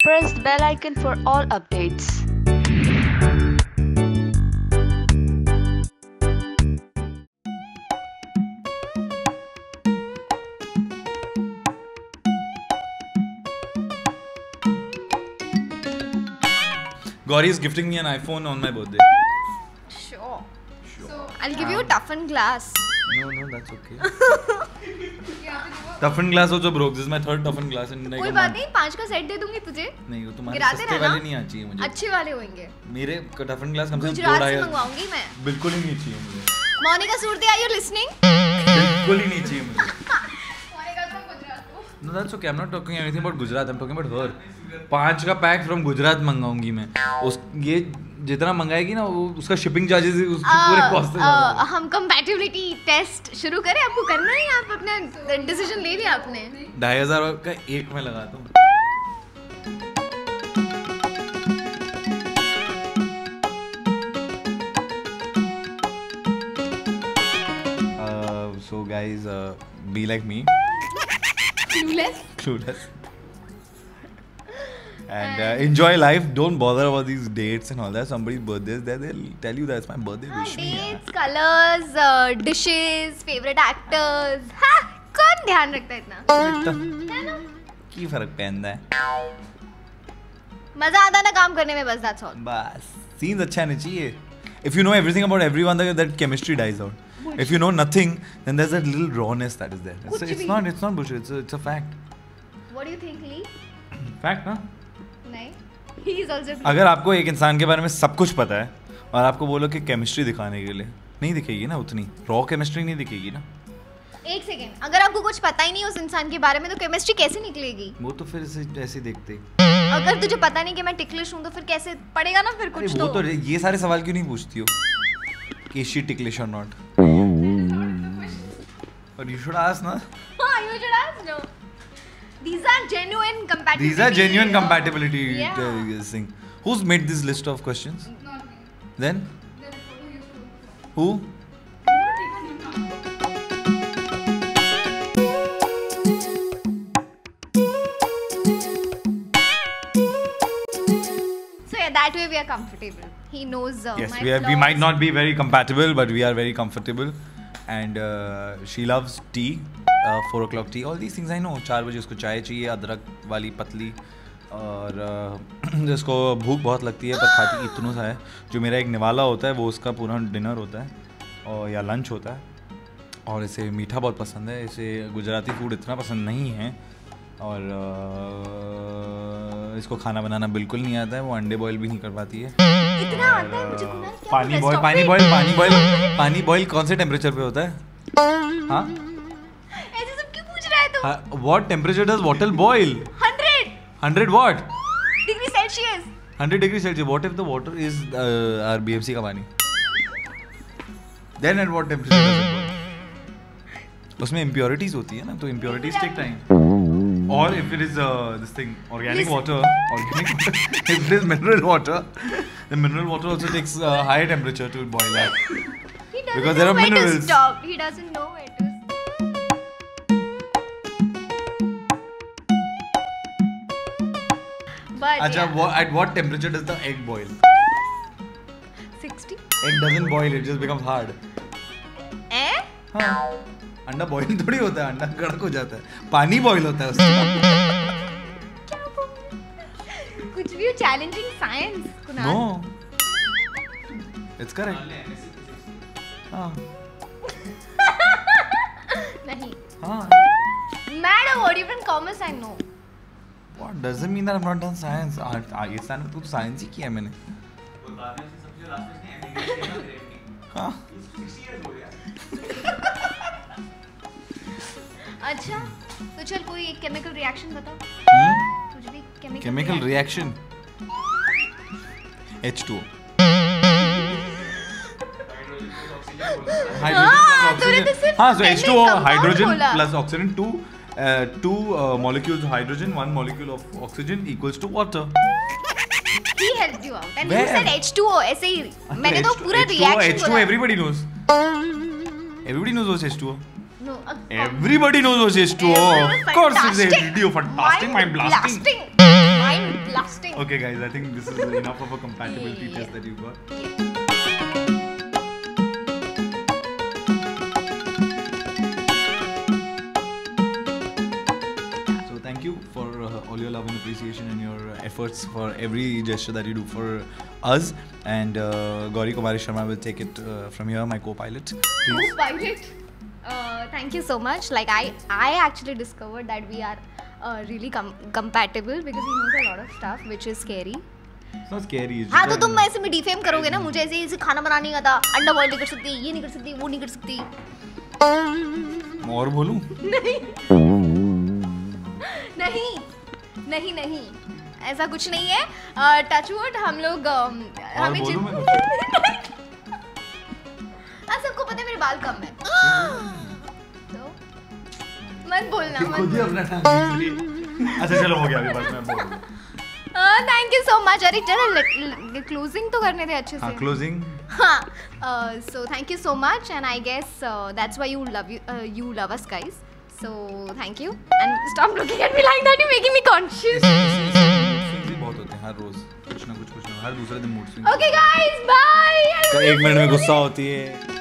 press the bell icon for all updates. Gauri is gifting me an iPhone on my birthday. Sure. So I'll give you a toughened glass. No, that's okay. Toughened glass also broke. This is my third toughened glass in like कोई a बात month. नहीं, 5 का set दे दूंगी तुझे. नहीं, वो तुम्हारे गिराते सस्ते रहना. वाले नहीं चाहिए मुझे. अच्छे वाले होंगे. मेरे टफन ग्लास कम से कम गुजरात 2-2.5 से मंगवाऊंगी मैं. बिल्कुल ही नहीं चाहिए मुझे. Monika Surti, are you listening? बिल्कुल ही नहीं चाहिए मुझे. मोनिका तुम गुजरात हो. No, that's okay. I'm not talking anything about Gujarat. I'm talking about her. 5 का पैक फ्रॉम गुजरात मंगाऊंगी मैं. उस ये जितना मंगाएगी ना वो उसका शिपिंग चार्जेस उसके पूरे कॉस्ट से ज्यादा. हम कंपैटिबिलिटी टेस्ट शुरू करें. आपको करना है, आप अपना डिसीजन ले लिया आपने. 2,500 का एक मैं लगाता हूँ. So guys, be like me. Clueless. And enjoy life. Don't bother about these dates and all that. Somebody's birthday is there. They'll tell you that it's my birthday. Wish me. Dates, colors, dishes, favorite actors. हाँ, कौन ध्यान रखता है इतना? है ना? की फर्क पैंदा है. मजा आता है ना काम करने में, बस that's all. बस सीन्स अच्छा नहीं चाहिए. If you know everything about everyone, that chemistry dies out. If you know nothing, then there's that little rawness that is there. It's not bullshit. It's a fact. What do you think, Lee? Fact ना? नहीं. He is also. अगर आपको एक इंसान के बारे में सब कुछ पता है और आपको बोलो कि केमिस्ट्री दिखाने के लिए नहीं दिखेगी ना, उतनी रॉ केमिस्ट्री नहीं दिखेगी ना. एक सेकेंड, अगर आपको कुछ पता ही नहीं उस इंसान के बारे में तो केमिस्ट्री कैसे निकलेगी? वो तो फिर ऐसे देखते. अगर तुझे पता नहीं कि मैं टिकलिश हूँ तो फिर कैसे पड़ेगा ना फिर कुछ. वो तो ये सारे सवाल क्यों नहीं पूछती हो कि शी टिकलिश और not. But you should ask, na? You should ask, no. These are genuine compatibility. These are genuine compatibility Yeah. thing. Who's made this list of questions? Not me. Then? Who? So yeah, that way we are comfortable. He knows Yes, my we flaws. might not be very compatible, but we are very comfortable. And she loves tea, 4 o'clock tea. All these things I know. 4 बजे उसको चाय चाहिए, अदरक वाली पतली. और जिसको भूख बहुत लगती है पर खाती इतना सा है. जो मेरा एक निवाला होता है वो उसका पूरा डिनर होता है और या लंच होता है. और इसे मीठा बहुत पसंद है. इसे गुजराती फूड इतना पसंद नहीं है. और इसको खाना बनाना बिल्कुल नहीं आता है. वो अंडे बॉईल भी नहीं कर पाती है. इतना आता है मुझे. कुनाल, क्या पानी बॉईल कौन से टेम्परेचर पे होता है? हाँ, ऐसे सब क्यों पूछ रहा है तू? What temperature does water boil? 100 what? Degree Celsius. 100 degree Celsius. What if the water is our BMC का पानी? Then at what temperature does it boil? उसमें इम्प्योरिटीज होती है ना, तो impurities take time. Or if it is this thing organic water, if it is mineral water, the mineral water also takes higher temperature to boil that. He doesn't Because know there are where to minerals. stop. He doesn't know where to But Acha, yeah. at what temperature does the egg boil? 60. Egg doesn't boil; it just becomes hard. Eh? हाँ, अंडा boil थोड़ी होता है. अंडा कड़क हो जाता है. पानी बॉईल होता है उसका. कुछ भी challenging science. Kunal. No, it's correct. हाँ, नहीं. हाँ. Mad or even commerce I know. What doesn't mean that I've not done science. ये साल में तो साइंस ही किया मैंने. हाँ. अच्छा, तो चल कोई एक केमिकल रिएक्शन बता. कुछ भी केमिकल रिएक्शन. H2O. हाँ, so H2O, hydrogen plus oxygen, two molecules of hydrogen, 1 molecule of oxygen equals to water. He helped you out and Where? you said H2O ऐसे ही. मैंने तो पूरा reaction H2O everybody knows. Everybody knows what's H2O. No, Everybody knows what's H2O. Of course it's H2O. Fantastic, mind blasting. Mind mind blasting. Okay, guys, I think this is enough of a compatibility Yeah. test that you got. So thank you for all your love and appreciation and your efforts for every gesture that you do for us. And Gauri Kumari Sharma will take it from here, my co-pilot. Please. Co-pilot. Thank you so much. Like I actually discovered that we are really compatible because he knows a lot of stuff, which is scary. It's not scary. It's हाँ just तो तुम ऐसे में defame करोगे ना मुझे ऐसे इसे खाना बनाने का था अंडा बॉईल नहीं कर सकती ये नहीं कर सकती वो नहीं कर सकती और बोलूं? नहीं ऐसा कुछ नहीं है टचवुड हम लोग हमें बोलूं मैं सबको पता है मेरे बाल कम है तो मत बोलना खुद ही अपना नाम खींच ली। अच्छा चलो हो गया अभी बस मैं बोल दूं। थैंक यू सो मच अरे चलो क्लोजिंग तो करने थे अच्छे से क्लोजिंग हाँ so thank you so much and I guess that's why you love us guys so thank you and stop looking at me like that you're making me conscious बहुत होते हैं हर रोज कुछ ना कुछ हर दूसरे दिन mood swing okay guys bye तो 1 मिनट में गुस्सा होती है